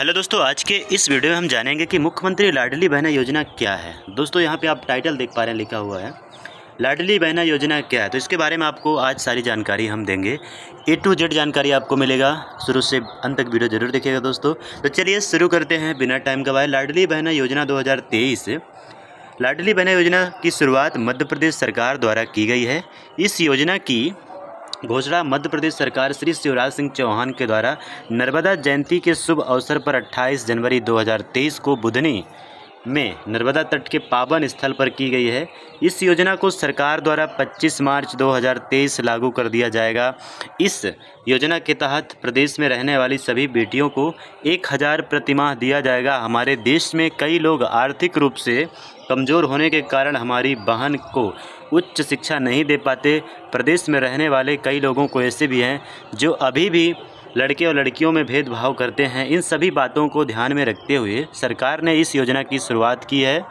Hello दोस्तों, आज के इस वीडियो में हम जानेंगे कि मुख्यमंत्री लाडली बहना योजना क्या है। दोस्तों यहाँ पे आप टाइटल देख पा रहे हैं, लिखा हुआ है लाडली बहना योजना क्या है। तो इसके बारे में आपको आज सारी जानकारी हम देंगे। A to Z जानकारी आपको मिलेगा, शुरू से अंत तक वीडियो जरूर देखिएगा दोस्तों। तो चलिए शुरू करते हैं बिना टाइम गवाए। लाडली बहना योजना 2023। लाडली बहना योजना की शुरुआत मध्य प्रदेश सरकार द्वारा की गई है। इस योजना की घोषणा मध्य प्रदेश सरकार श्री शिवराज सिंह चौहान के द्वारा नर्मदा जयंती के शुभ अवसर पर 28 जनवरी 2023 को बुधनी में नर्मदा तट के पावन स्थल पर की गई है। इस योजना को सरकार द्वारा 25 मार्च 2023 लागू कर दिया जाएगा। इस योजना के तहत प्रदेश में रहने वाली सभी बेटियों को 1000 प्रतिमाह दिया जाएगा। हमारे देश में कई लोग आर्थिक रूप से कमज़ोर होने के कारण हमारी बहन को उच्च शिक्षा नहीं दे पाते। प्रदेश में रहने वाले कई लोगों को ऐसे भी हैं जो अभी भी लड़के और लड़कियों में भेदभाव करते हैं। इन सभी बातों को ध्यान में रखते हुए सरकार ने इस योजना की शुरुआत की है।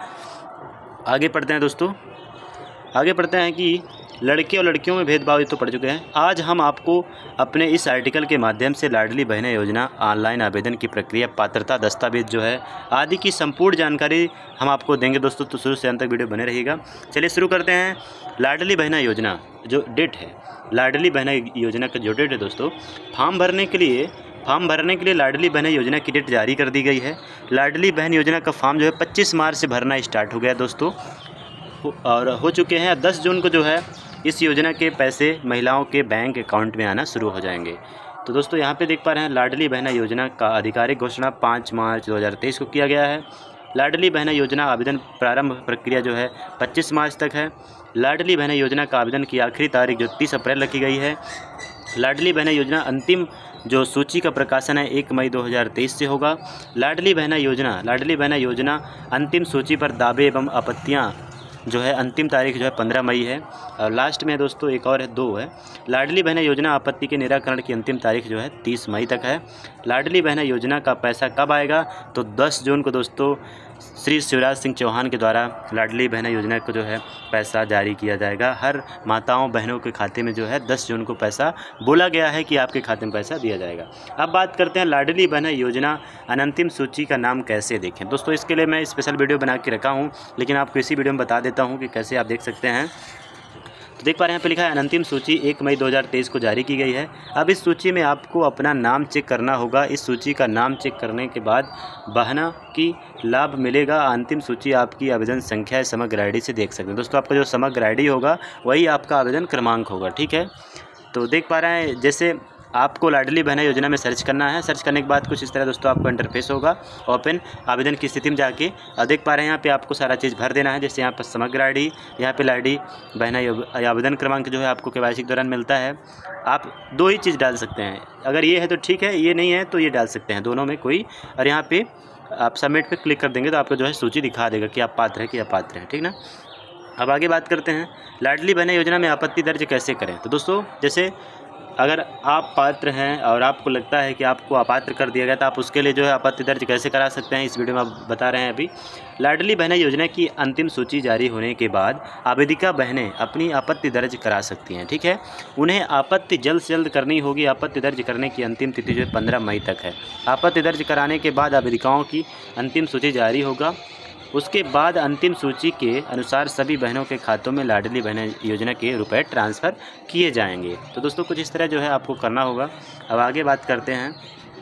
आगे पढ़ते हैं दोस्तों, आगे पढ़ते हैं कि लड़के और लड़कियों में भेदभाव ये तो पढ़ चुके हैं। आज हम आपको अपने इस आर्टिकल के माध्यम से लाडली बहना योजना ऑनलाइन आवेदन की प्रक्रिया, पात्रता, दस्तावेज जो है आदि की संपूर्ण जानकारी हम आपको देंगे दोस्तों। तो शुरू से अंत तक वीडियो बने रहिएगा। चलिए शुरू करते हैं। लाडली बहना योजना जो डेट है, लाडली बहना योजना का जो डेट है दोस्तों, फॉर्म भरने के लिए लाडली बहना योजना की डेट जारी कर दी गई है। लाडली बहन योजना का फॉर्म जो है 25 मार्च से भरना स्टार्ट हो गया दोस्तों, और हो चुके हैं। 10 जून को जो है इस योजना के पैसे महिलाओं के बैंक अकाउंट में आना शुरू हो जाएंगे। तो दोस्तों यहाँ पे देख पा रहे हैं लाडली बहना योजना का आधिकारिक घोषणा 5 मार्च 2023 को किया गया है। लाडली बहना योजना आवेदन प्रारंभ प्रक्रिया जो है 25 मार्च तक है। लाडली बहना योजना का आवेदन की आखिरी तारीख जो 30 अप्रैल रखी गई है। लाडली बहना योजना अंतिम जो सूची का प्रकाशन है 1 मई 2023 से होगा। लाडली बहना योजना अंतिम सूची पर दावे एवं आपत्तियाँ जो है अंतिम तारीख जो है 15 मई है। और लास्ट में दोस्तों एक और है, 2 है। लाडली बहना योजना आपत्ति के निराकरण की अंतिम तारीख जो है 30 मई तक है। लाडली बहना योजना का पैसा कब आएगा? तो 10 जून को दोस्तों श्री शिवराज सिंह चौहान के द्वारा लाडली बहना योजना को जो है पैसा जारी किया जाएगा। हर माताओं बहनों के खाते में जो है 10 जून को पैसा बोला गया है कि आपके खाते में पैसा दिया जाएगा। अब बात करते हैं लाडली बहना योजना अनंतिम सूची का नाम कैसे देखें। दोस्तों इसके लिए मैं स्पेशल वीडियो बना के रखा हूँ, लेकिन आपको इसी वीडियो में बता देता हूँ कि कैसे आप देख सकते हैं। तो देख पा रहे हैं यहाँ पे लिखा है अंतिम सूची 1 मई 2023 को जारी की गई है। अब इस सूची में आपको अपना नाम चेक करना होगा। इस सूची का नाम चेक करने के बाद बहना की लाभ मिलेगा। अंतिम सूची आपकी आवेदन संख्या है, समग्र आईडी से देख सकते हैं दोस्तों। आपका जो समग्र आईडी होगा वही आपका आवेदन क्रमांक होगा, ठीक है। तो देख पा रहे हैं जैसे आपको लाडली बहना योजना में सर्च करना है। सर्च करने के बाद कुछ इस तरह दोस्तों आपको इंटरफेस होगा ओपन। आवेदन की स्थिति में जाके और देख पा रहे हैं यहाँ पे आपको सारा चीज़ भर देना है। जैसे यहाँ पर समग्र आईडी, यहाँ पे लाडली बहना आवेदन क्रमांक जो है आपको KYC के दौरान मिलता है। आप 2 ही चीज़ डाल सकते हैं, अगर ये है तो ठीक है, ये नहीं है तो ये डाल सकते हैं, दोनों में कोई। और यहाँ पर आप सबमिट पर क्लिक कर देंगे तो आपको जो है सूची दिखा देगा कि आप पात्र हैं कि अपात्र हैं, ठीक ना। अब आगे बात करते हैं लाडली बहना योजना में आपत्ति दर्ज कैसे करें। तो दोस्तों जैसे अगर आप पात्र हैं और आपको लगता है कि आपको अपात्र कर दिया गया तो आप उसके लिए जो है आपत्ति दर्ज कैसे करा सकते हैं, इस वीडियो में आप बता रहे हैं अभी। लाडली बहना योजना की अंतिम सूची जारी होने के बाद आवेदिका बहनें अपनी आपत्ति दर्ज करा सकती हैं, ठीक है। उन्हें आपत्ति जल्द से जल्द करनी होगी। आपत्ति दर्ज करने की अंतिम तिथि जो है 15 मई तक है। आपत्ति दर्ज कराने के बाद आवेदिकाओं की अंतिम सूची जारी होगा। उसके बाद अंतिम सूची के अनुसार सभी बहनों के खातों में लाडली बहना योजना के रुपए ट्रांसफ़र किए जाएंगे। तो दोस्तों कुछ इस तरह जो है आपको करना होगा। अब आगे बात करते हैं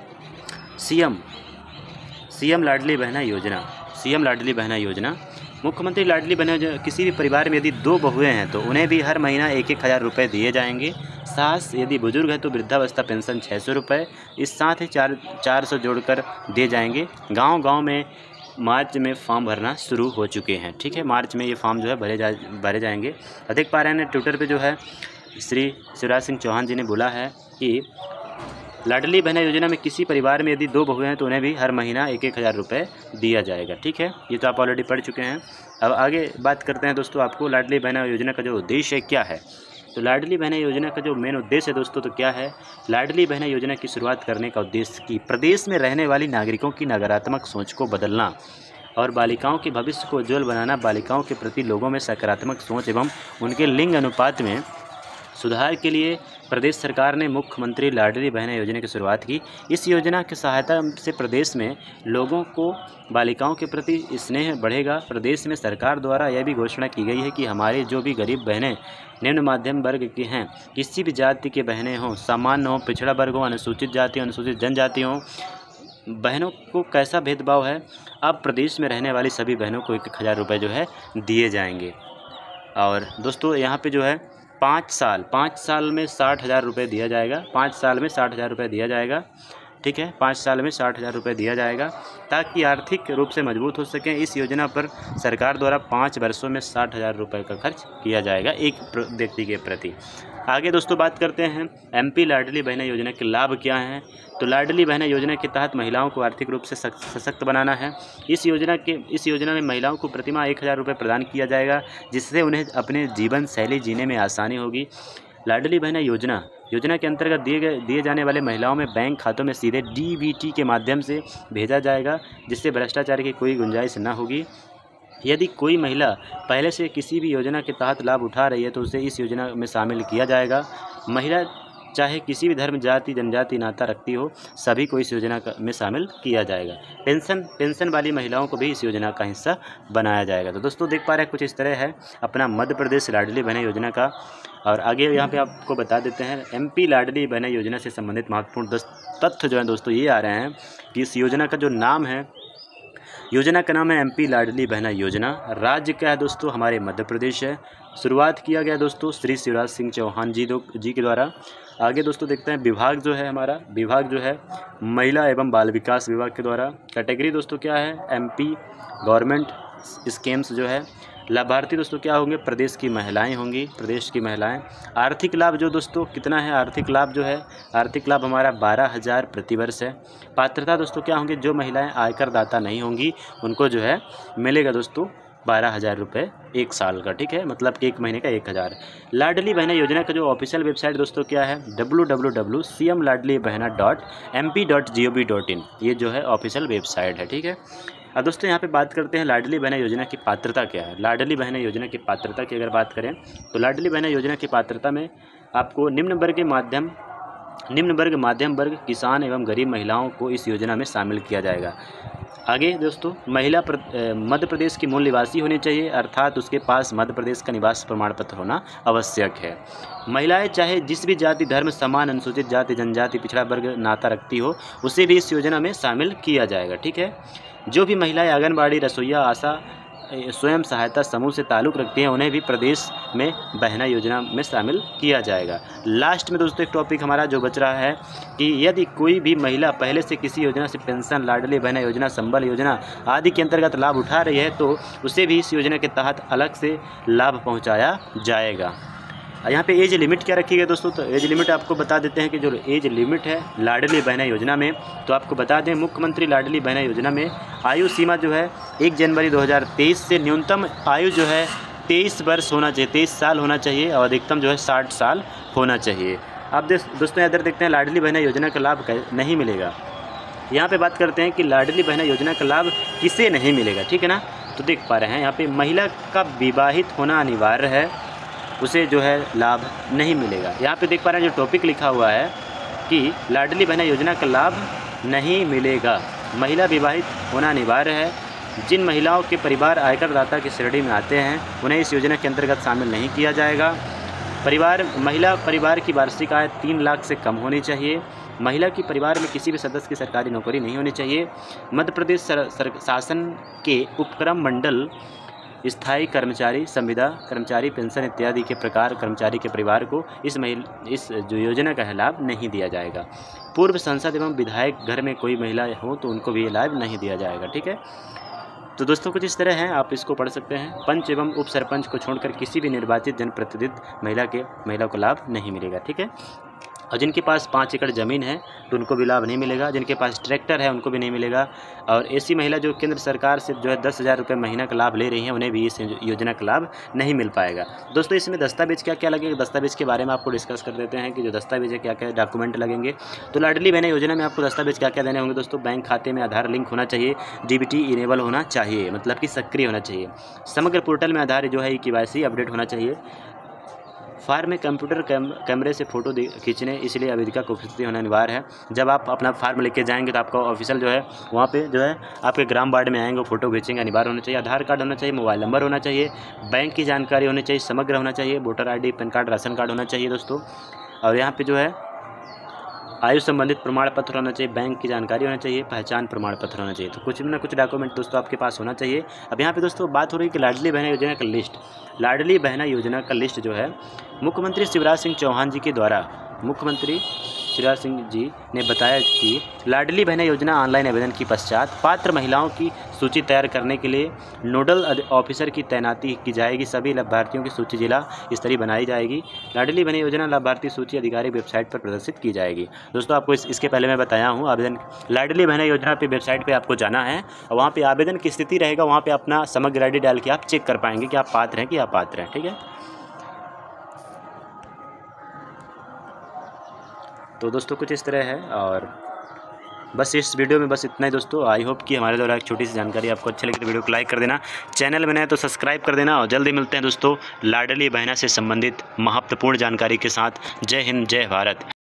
सीएम लाडली बहना योजना। मुख्यमंत्री लाडली बहना किसी भी परिवार में यदि 2 बहुएँ हैं तो उन्हें भी हर महीना 1-1 हज़ार रुपये दिए जाएंगे। सास यदि बुजुर्ग है तो वृद्धावस्था पेंशन 600 रुपये, इस साथ ही 400 जोड़कर दिए जाएंगे। गाँव में मार्च में फॉर्म भरना शुरू हो चुके हैं, ठीक है। मार्च में ये फॉर्म जो है भरे जाएंगे। देख पा रहे हैं ट्विटर पे जो है श्री शिवराज सिंह चौहान जी ने बोला है कि लाडली बहना योजना में किसी परिवार में यदि 2 बहुएँ हैं तो उन्हें भी हर महीना 1-1 हज़ार रुपये दिया जाएगा, ठीक है। ये तो आप ऑलरेडी पढ़ चुके हैं। अब आगे बात करते हैं दोस्तों आपको लाडली बहना योजना का जो उद्देश्य क्या है। तो लाडली बहना योजना का जो मेन उद्देश्य है दोस्तों तो क्या है, लाडली बहना योजना की शुरुआत करने का उद्देश्य कि प्रदेश में रहने वाली नागरिकों की नकारात्मक सोच को बदलना और बालिकाओं के भविष्य को उज्ज्वल बनाना। बालिकाओं के प्रति लोगों में सकारात्मक सोच एवं उनके लिंग अनुपात में सुधार के लिए प्रदेश सरकार ने मुख्यमंत्री लाडली बहना योजना की शुरुआत की। इस योजना की सहायता से प्रदेश में लोगों को बालिकाओं के प्रति स्नेह बढ़ेगा। प्रदेश में सरकार द्वारा यह भी घोषणा की गई है कि हमारे जो भी गरीब बहनें निम्न मध्यम वर्ग की हैं, किसी भी जाति की बहनें हों, सामान्य हों, पिछड़ा वर्ग हो, अनुसूचित जाति हो, अनुसूचित जनजाति हों, बहनों को कैसा भेदभाव है, अब प्रदेश में रहने वाली सभी बहनों को 1000 रुपये जो है दिए जाएंगे। और दोस्तों यहाँ पे जो है 5 साल में 60,000 रुपये दिया जाएगा। 5 साल में 60,000 रुपये दिया जाएगा, ठीक है। 5 साल में 60,000 रुपये दिया जाएगा ताकि आर्थिक रूप से मजबूत हो सकें। इस योजना पर सरकार द्वारा 5 वर्षों में 60,000 रुपये का खर्च किया जाएगा एक व्यक्ति के प्रति। आगे दोस्तों बात करते हैं MP लाडली बहना योजना के लाभ क्या हैं। तो लाडली बहना योजना के तहत महिलाओं को आर्थिक रूप से सशक्त बनाना है। इस योजना में महिलाओं को प्रतिमाह 1000 रुपये प्रदान किया जाएगा, जिससे उन्हें अपने जीवन शैली जीने में आसानी होगी। लाडली बहना योजना के अंतर्गत दिए जाने वाले महिलाओं में बैंक खातों में सीधे DBT के माध्यम से भेजा जाएगा, जिससे भ्रष्टाचार की कोई गुंजाइश न होगी। यदि कोई महिला पहले से किसी भी योजना के तहत लाभ उठा रही है तो उसे इस योजना में शामिल किया जाएगा। महिला चाहे किसी भी धर्म, जाति, जनजाति नाता रखती हो, सभी को इस योजना में शामिल किया जाएगा। पेंशन वाली महिलाओं को भी इस योजना का हिस्सा बनाया जाएगा। तो दोस्तों देख पा रहे हैं कुछ इस तरह है अपना मध्य प्रदेश लाडली बहना योजना का। और आगे यहाँ पे आपको बता देते हैं MP लाडली बहना योजना से संबंधित महत्वपूर्ण तथ्य जो है दोस्तों ये आ रहे हैं कि इस योजना का जो नाम है, योजना का नाम है MP लाडली बहना योजना। राज्य क्या है दोस्तों, हमारे मध्य प्रदेश है। शुरुआत किया गया दोस्तों श्री शिवराज सिंह चौहान जी के द्वारा। आगे दोस्तों देखते हैं विभाग जो है हमारा, विभाग जो है महिला एवं बाल विकास विभाग के द्वारा। कैटेगरी दोस्तों क्या है, MP गवर्नमेंट स्कीम्स जो है। लाभार्थी दोस्तों क्या होंगे, प्रदेश की महिलाएं होंगी, प्रदेश की महिलाएं। आर्थिक लाभ जो दोस्तों कितना है, आर्थिक लाभ जो है, आर्थिक लाभ हमारा 12,000 प्रतिवर्ष है। पात्रता दोस्तों क्या होंगे, जो महिलाएं आयकर दाता नहीं होंगी उनको जो है मिलेगा दोस्तों 12,000 रुपये 1 साल का, ठीक है, मतलब 1 महीने का 1,000। लाडली बहना योजना का जो ऑफिशियल वेबसाइट दोस्तों क्या है, www.cmladlibehna.mp.gov.in, ये जो है ऑफिशियल वेबसाइट है, ठीक है। अब दोस्तों यहाँ पे बात करते हैं लाडली बहना योजना की पात्रता क्या है। लाडली बहना योजना की पात्रता की अगर बात करें तो लाडली बहना योजना की पात्रता में आपको निम्न वर्ग, मध्यम वर्ग, किसान एवं गरीब महिलाओं को इस योजना में शामिल किया जाएगा। आगे दोस्तों महिला मध्य प्रदेश की मूल निवासी होनी चाहिए, अर्थात उसके पास मध्य प्रदेश का निवास प्रमाण पत्र होना आवश्यक है। महिलाएं चाहे जिस भी जाति, धर्म, समान, अनुसूचित जाति, जनजाति, पिछड़ा वर्ग नाता रखती हो, उसे भी इस योजना में शामिल किया जाएगा, ठीक है। जो भी महिलाएं आंगनबाड़ी, रसोईया, आशा, स्वयं सहायता समूह से ताल्लुक़ रखती हैं, उन्हें भी प्रदेश में बहना योजना में शामिल किया जाएगा। लास्ट में दोस्तों एक टॉपिक हमारा जो बच रहा है कि यदि कोई भी महिला पहले से किसी योजना से पेंशन, लाडली बहना योजना, संबल योजना आदि के अंतर्गत लाभ उठा रही है तो उसे भी इस योजना के तहत अलग से लाभ पहुँचाया जाएगा। यहाँ पे एज लिमिट क्या रखी गई दोस्तों, तो एज लिमिट आपको बता देते हैं कि जो एज लिमिट है लाडली बहना योजना में, तो आपको बता दें मुख्यमंत्री लाडली बहना योजना में आयु सीमा जो है 1 जनवरी 2023 से न्यूनतम आयु जो है 23 वर्ष होना चाहिए, 23 साल होना चाहिए और अधिकतम जो है 60 साल होना चाहिए। अब दोस्तों इधर देखते हैं लाडली बहना योजना का लाभ नहीं मिलेगा। यहाँ पे बात करते हैं कि लाडली बहना योजना का लाभ किसे नहीं मिलेगा, ठीक है ना। तो देख पा रहे हैं यहाँ पे महिला का विवाहित होना अनिवार्य है, उसे जो है लाभ नहीं मिलेगा। यहाँ पे देख पा रहे हैं जो टॉपिक लिखा हुआ है कि लाडली बहना योजना का लाभ नहीं मिलेगा, महिला विवाहित होना अनिवार्य है। जिन महिलाओं के परिवार आयकर दाता की श्रेणी में आते हैं उन्हें इस योजना के अंतर्गत शामिल नहीं किया जाएगा। महिला परिवार की वार्षिक आय 3 लाख से कम होनी चाहिए। महिला की परिवार में किसी भी सदस्य की सरकारी नौकरी नहीं होनी चाहिए। मध्य प्रदेश शासन के उपक्रम मंडल, स्थायी कर्मचारी, संविदा कर्मचारी, पेंशन इत्यादि के प्रकार कर्मचारी के परिवार को इस जो योजना का लाभ नहीं दिया जाएगा। पूर्व सांसद एवं विधायक घर में कोई महिला हो तो उनको भी ये लाभ नहीं दिया जाएगा, ठीक है। तो दोस्तों कुछ इस तरह है, आप इसको पढ़ सकते हैं। पंच एवं उप सरपंच को छोड़कर किसी भी निर्वाचित जनप्रतिनिधि महिला को लाभ नहीं मिलेगा, ठीक है। और जिनके पास 5 एकड़ ज़मीन है तो उनको भी लाभ नहीं मिलेगा। जिनके पास ट्रैक्टर है उनको भी नहीं मिलेगा। और ऐसी महिला जो केंद्र सरकार से जो है 10,000 रुपये महीना का लाभ ले रही हैं उन्हें भी इस योजना का लाभ नहीं मिल पाएगा। दोस्तों इसमें दस्तावेज क्या क्या लगेगा, दस्तावेज के बारे में आपको डिस्कस कर देते हैं कि जो दस्तावेज है क्या क्या डॉक्यूमेंट लगेंगे। तो लाडली बहना योजना में आपको दस्तावेज क्या क्या देने होंगे दोस्तों। बैंक खाते में आधार लिंक होना चाहिए, DBT इनेबल होना चाहिए, मतलब कि सक्रिय होना चाहिए। समग्र पोर्टल में आधार जो है KYC अपडेट होना चाहिए। फार्म में कंप्यूटर कैमरे से फ़ोटो खींचने, इसलिए आवेदिका को उपस्थित होना अनिवार्य है। जब आप अपना फार्म लेके जाएंगे तो आपका ऑफिशियल जो है वहाँ पे जो है आपके ग्राम वार्ड में आएंगे, फ़ोटो खींचेंगे, अनिवार्य होना चाहिए। आधार कार्ड होना चाहिए, मोबाइल नंबर होना चाहिए, बैंक की जानकारी होनी चाहिए, समग्र होना चाहिए, voter ID, PAN card, ration card होना चाहिए दोस्तों। और यहाँ पर जो है आयु संबंधित प्रमाण पत्र होना चाहिए, बैंक की जानकारी होना चाहिए, पहचान प्रमाण पत्र होना चाहिए। तो कुछ ना कुछ डॉक्यूमेंट दोस्तों आपके पास होना चाहिए। अब यहाँ पे दोस्तों बात हो रही है कि लाडली बहना योजना का लिस्ट। लाडली बहना योजना का लिस्ट जो है मुख्यमंत्री शिवराज सिंह चौहान जी के द्वारा, मुख्यमंत्री शिवराज सिंह जी ने बताया कि लाडली बहना योजना ऑनलाइन आवेदन के पश्चात पात्र महिलाओं की सूची तैयार करने के लिए नोडल ऑफिसर की तैनाती की जाएगी। सभी लाभार्थियों की सूची जिला स्तरीय बनाई जाएगी। लाडली बहना योजना लाभार्थी सूची आधिकारिक वेबसाइट पर प्रदर्शित की जाएगी। दोस्तों आपको इसके पहले मैं बताया हूँ, आवेदन लाडली बहना योजना पे वेबसाइट पे आपको जाना है और वहाँ पे आवेदन की स्थिति रहेगा, वहाँ पे अपना समग्र ID डाल के आप चेक कर पाएंगे कि आप पात्र हैं कि अपात्र हैं। ठीक है, तो दोस्तों कुछ इस तरह है। और बस इस वीडियो में बस इतना ही दोस्तों। आई होप कि हमारे द्वारा एक छोटी सी जानकारी आपको अच्छी लगी तो वीडियो को लाइक कर देना, चैनल में नए तो सब्सक्राइब कर देना और जल्दी मिलते हैं दोस्तों लाडली बहना से संबंधित महत्वपूर्ण जानकारी के साथ। जय हिंद, जय भारत।